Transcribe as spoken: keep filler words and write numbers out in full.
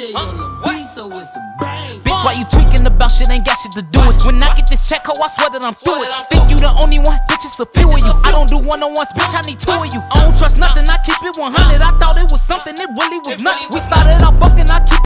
J on the beat, so it's a bang. Bitch, why you tweaking about shit ain't got shit to do with? When I get this check, ho, I swear that I'm through it. Think you the only one? Bitch, it's a few of you. I don't do one-on-ones, bitch, I need two of you. I don't trust nothing, I keep it one hundred. I thought it was something, it really was nothing. We started out fucking, I keep